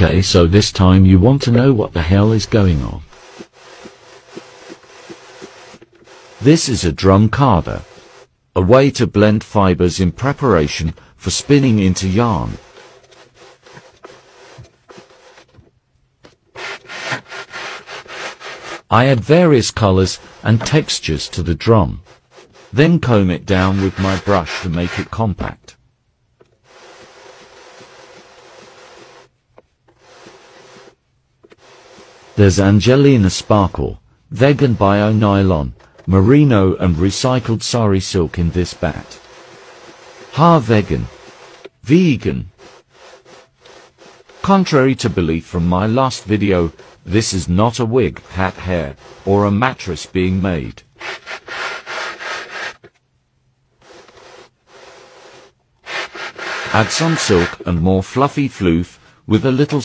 Okay, so this time you want to know what the hell is going on. This is a drum carder, a way to blend fibers in preparation for spinning into yarn. I add various colors and textures to the drum, then comb it down with my brush to make it compact. There's Angelina Sparkle, vegan bio nylon, merino and recycled sari silk in this bat. Ha, vegan. Contrary to belief from my last video, this is not a wig, hat, hair, or a mattress being made. Add some silk and more fluffy floof with a little